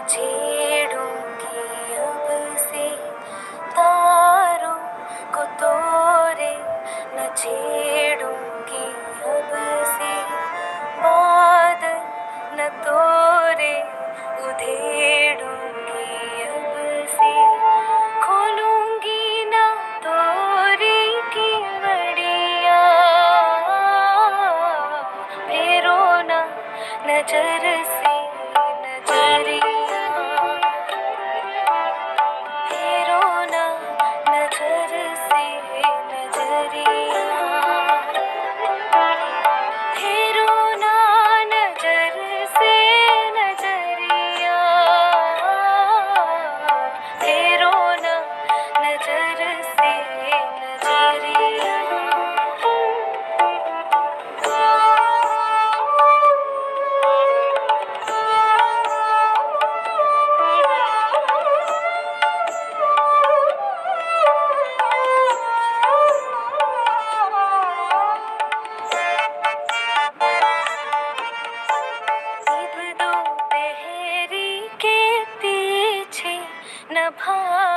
छेड़ूंगी अब से तारों को तोरे, न छेड़ूंगी अब से बादल न तोरे, उधेड़ूंगी अब से खोलूंगी ना तोरी की मड़िया, फेरो ना नजर से नजरिया, फेरो ना नजर से नजरिया, फेरो ना नजर से नजरिया, फेरो ना नजर से नजरिया। न भाग